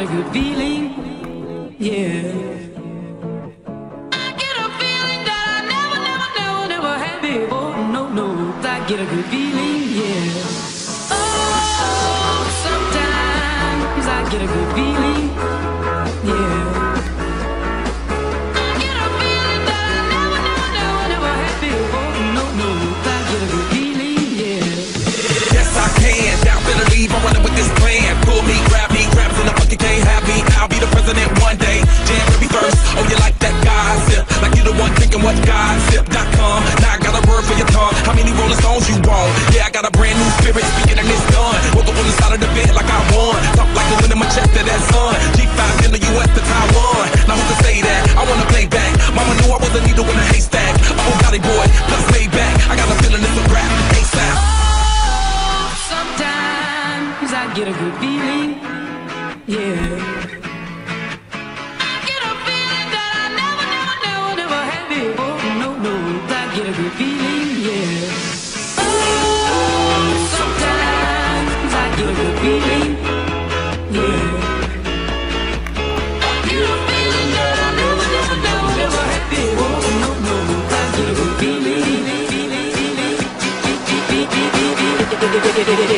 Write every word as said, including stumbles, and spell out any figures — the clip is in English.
a good feeling, yeah. I get a feeling that I never, never, never, never had before. No, no, I get a good feeling, yeah. Oh, sometimes I get a good feeling, yeah. I get a feeling that I never, never, never, never had before. No, no, I get a good feeling, yeah. Yes, I can. Down, better leave. I'm running with this plan. Pull me, grab me, grab us in the bucket, can't have me. I'll be the president one day. Jam me first. Oh, you like that gossip? Like you the one thinking what gossip dot com. Now I got a word for your tongue. How many Rolling Stones you want? Yeah, I got a brand new spirit speaking and it's done. Woke up on the side of the bed like I won. Talk like the wind in my chest to that sun. G five in the U S to Taiwan. Now who can say that? I wanna play back. Mama knew I was a needle in a haystack. Oh, Gotti boy, plus lay back. I got a feeling it's a rap. ASAP. Oh, sometimes I get a good feeling, yeah. I get a feeling that I never, never, never, never had before. No, no, I get a good feeling, yeah. Oh, sometimes I get a good feeling, yeah. I get a feeling that I never, never, never, never had before. No, no, I get a good feeling, feeling, feeling, feeling, feeling, feeling, feeling.